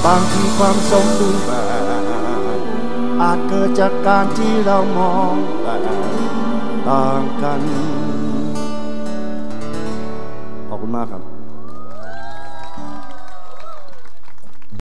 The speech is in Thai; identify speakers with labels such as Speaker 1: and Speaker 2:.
Speaker 1: บางทีความสมบูรณ์แบบอาจเกิดจากการที่เรามองแต่ต่างกันขอบคุณมากครับ